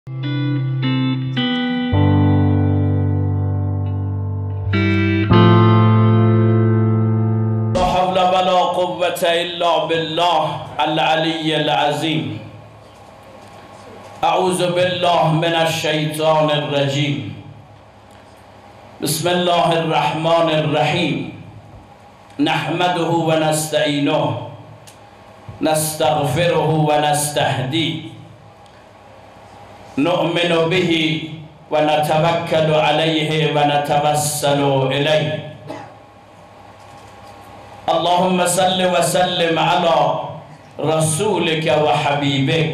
إلا بالله العلي العظيم. أعوذ بالله من الشيطان الرجيم. بسم الله الرحمن الرحيم. نحمده ونستعينه نستغفره ونستهديه نؤمن به ونتوكل عليه ونتوسل إليه. اللهم صل وسلم على رسولك وحبيبك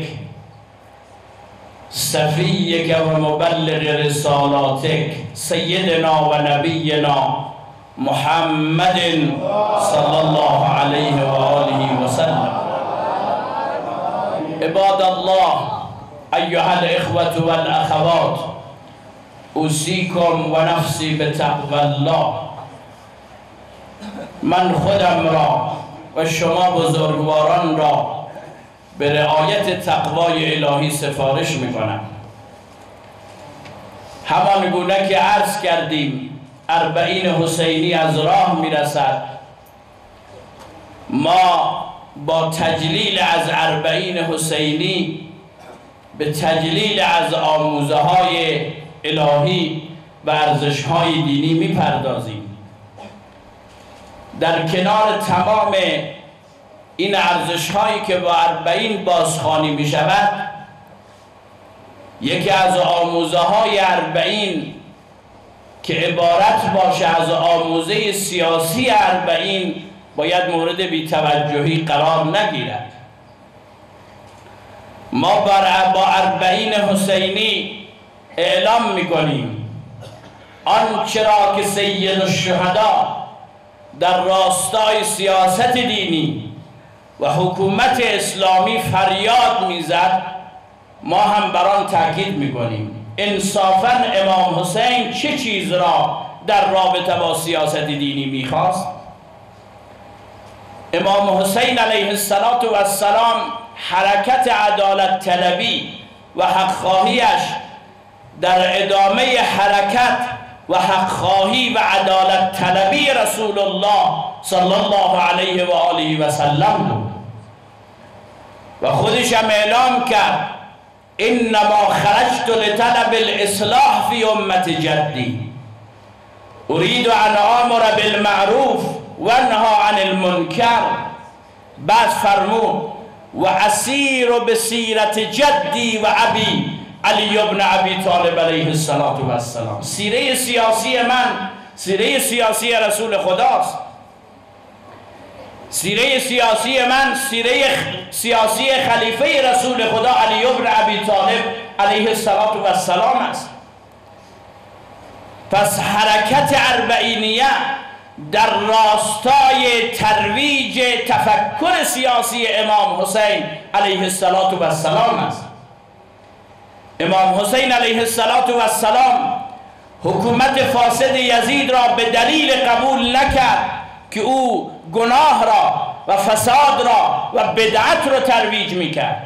صفيك ومبلغ رسالاتك سيدنا ونبينا محمد صلى الله عليه وآله وسلم. عباد الله أيها الإخوة والأخوات، أوصيكم ونفسي بتقوى الله. من خودم را و شما بزرگواران را به رعایت تقوای الهی سفارش میکنم. همان گونه که عرض کردیم اربعین حسینی از راه میرسد، ما با تجلیل از اربعین حسینی به تجلیل از آموزه های الهی و ارزش های دینی میپردازیم. در کنار تمام این ارزش هایی که با اربعین بازخوانی می شود، یکی از آموزه های اربعین که عبارت باشه از آموزه سیاسی اربعین باید مورد بی‌توجهی قرار نگیرد. ما با اربعین حسینی اعلام می کنیم آنچه را که سید الشهدا در راستای سیاست دینی و حکومت اسلامی فریاد میزد، ما هم بر آن تاکید میکنیم. انصافاً امام حسین چه چیز را در رابطه با سیاست دینی میخواست؟ امام حسین علیه السلام حرکت عدالت طلبی و حق خواهیش در ادامه حرکت و حق خواهی و عدالت طلبی رسول الله صلی الله علیه و آله و سلم بود و خودش هم اعلام کرد انما خرجت لطلب الاصلاح فی امت جدی اريد ان آمر بالمعروف و انهی عن المنکر. بعد فرمود و اسیر بسیرت جدی و ابی علی ابن ابی طالب علیه السلام. سیره سیاسی من سیره سیاسی رسول خداست. سیره سیاسی من سیره سیاسی خلیفه رسول خدا علی ابن ابی طالب علیه السلام است. پس حرکت اربعینیه در راستای ترویج تفکر سیاسی امام حسین علیه السلام است. امام حسین علیه السلام حکومت فاسد یزید را به دلیل قبول نکرد که او گناه را و فساد را و بدعت را ترویج میکرد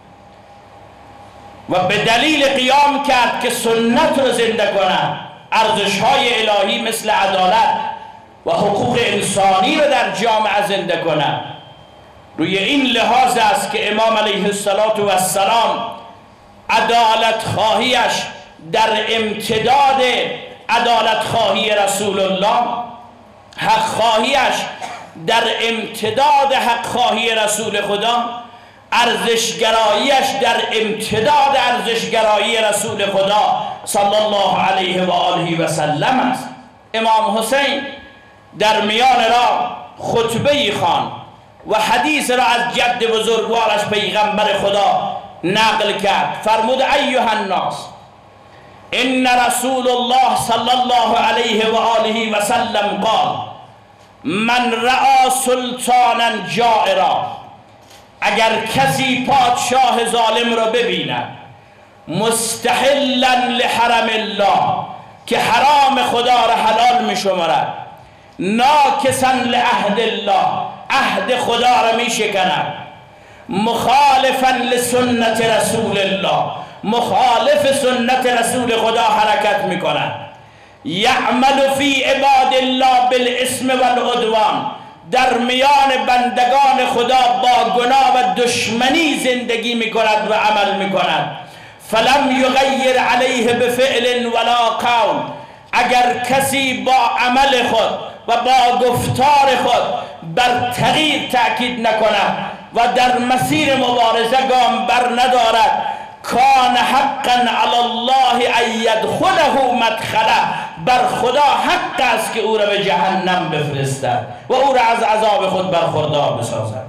و به دلیل قیام کرد که سنت را زنده کند، ارزش‌های الهی مثل عدالت و حقوق انسانی را در جامعه زنده کند. روی این لحاظ است که امام علیه السلام عدالت خواهیش در امتداد عدالت خواهی رسول الله، حق خواهیش در امتداد حق خواهی رسول خدا، ارزشگراییش در امتداد ارزشگرایی رسول خدا صلی الله علیه و آله و سلم است. امام حسین در میان راه خطبه خواند و حدیث را از جد بزرگوارش پیغمبر خدا نقل کرد. فرمود ایها الناس ان رسول الله صلی الله علیه و آله و سلم قال من رأى سلطانا جائرا، اگر کسی پادشاه ظالم را ببیند مستحلا لحرم الله که حرام خدا را حلال می شمارد، ناکسا لعهد الله عهد خدا را می شکند، مخالفا لسنت رسول الله مخالف سنت رسول خدا حرکت میکنند. یعمل فی عباد الله بالاسم والعدوان، در میان بندگان خدا با گناه و دشمنی زندگی میکند و عمل میکند. فلم یغیر علیه بفعل ولا قول، اگر کسی با عمل خود و با گفتار خود بر تغییر تأکید نکند و در مسیر مبارزه گام بر ندارد، کان حقا علی الله ان یدخله مدخله، بر خدا حق است که او را به جهنم بفرستد و او را از عذاب خود برخوردار بسازد.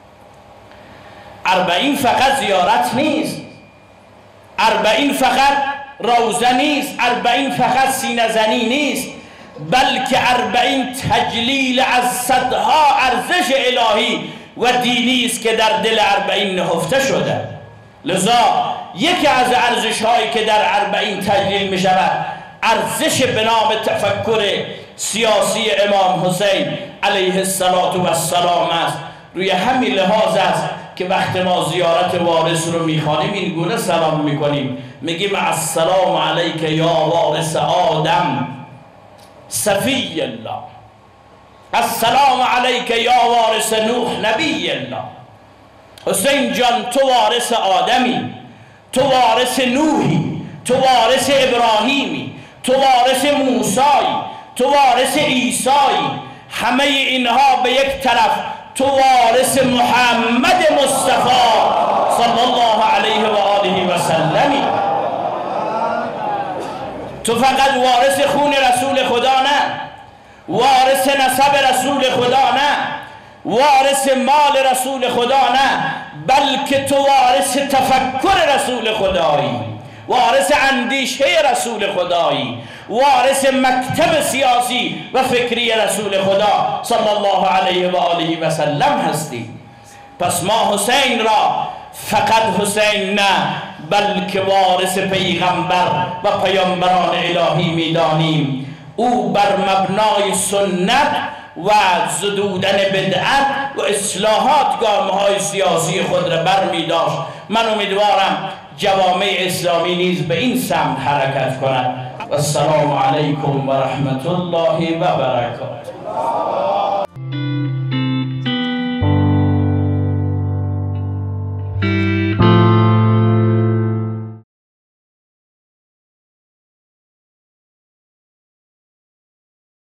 40 فقط زیارت نیست، 40 فقط روزه نیست، 40 فقط سینه زنی نیست، بلکه 40 تجلیل از صدها ارزش الهی و دینی است که در دل 40 نهفته شده. لذا یکی از ارزش هایی که در 40 تجلیل می شود ارزش به نام تفکر سیاسی امام حسین علیه السلام است. روی همین لحاظ است که وقت ما زیارت وارث رو میخوانیم این گونه سلام میکنیم، میگیم السلام علیک یا وارث آدم صفی الله، السلام علیک یا وارث نوح نبی الله. حسین جان تو وارث آدمی، تو وارث نوحی، تو وارث ابراهیمی، تو وارث موسایی، تو وارث عیسایی، همه اینها به یک طرف تو وارث محمد مصطفی صلی الله علیه و آله و سلمی. تو فقط وارث خون رسول خدا نه، وارث نسب رسول خدا نه، وارث مال رسول خدا نه، بلکه تو وارث تفکر رسول خدایی، وارث اندیشه رسول خدایی، وارث مکتب سیاسی و فکری رسول خدا صلی الله علیه و آله و سلم هستی. پس ما حسین را فقط حسین نه بلکه وارث پیغمبر و پیامبران الهی میدانیم. او بر مبنای سنت و زدودن بدعت و اصلاحات گامهای سیاسی خود را بر می داشت. من امیدوارم جوامع اسلامی نیز به این سمت حرکت کند. السلام علیکم و رحمت الله و برکاته.